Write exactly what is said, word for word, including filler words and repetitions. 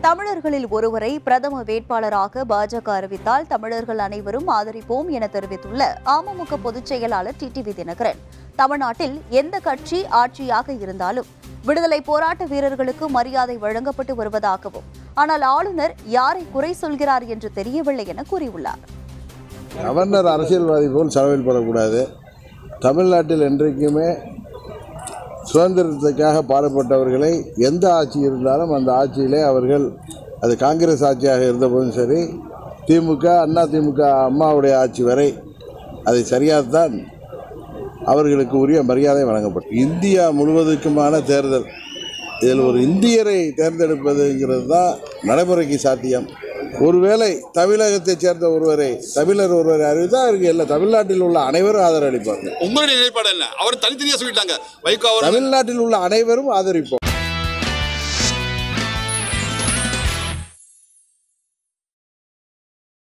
தமிழர்களில் ஒருவரை பிரதம வேட்பாளராக பாஜக அறிவித்தால் தமிழர்கள் அனைவரும் ஆதரிப்போம் என தெரிவித்துள்ள அமமுக பொதுச் செயலாளர் டிடிவி தினகரன், தமிழ்நாட்டில் எந்த கட்சி ஆட்சியாக இருந்தாலும் விடுதலை போராட்ட வீரர்களுக்கு மரியாதை வழங்கப்பட்டு வருவதாகவும், ஆனால் ஆளுநர் யாரை குறை சொல்கிறார் என்று தெரியவில்லை என கூறியுள்ளார். கவர்னர் அரசியல்வாதி போல் செலவில் படக்கூடாது. தமிழ்நாட்டில் என்றைக்குமே சுதந்திரத்துக்காக பாடுபட்டவர்களை எந்த ஆட்சி இருந்தாலும் அந்த ஆட்சியிலே அவர்கள், அது காங்கிரஸ் ஆட்சியாக இருந்தபோதும் சரி, திமுக அண்ணா திமுக அம்மாவுடைய ஆட்சி வரை அதை சரியாகத்தான் அவர்களுக்கு உரிய மரியாதை வழங்கப்படும். இந்தியா முழுவதுக்குமான தேர்தல், இதில் ஒரு இந்தியரை தேர்ந்தெடுப்பதுங்கிறது தான் நடைமுறைக்கு சாத்தியம். ஒருவேளை தமிழகத்தைச் சேர்ந்த ஒருவரை, தமிழர் ஒருவரை அறிவித்தால் அவருக்கு இல்லை, தமிழ்நாட்டில் உள்ள அனைவரும் ஆதரவு அளிப்பாங்க. உங்களுடைய நிலைப்பாடு என்ன? அவர் தனித்தனியாக சொல்லிட்டாங்க. தமிழ்நாட்டில் உள்ள அனைவரும் ஆதரிப்போம்.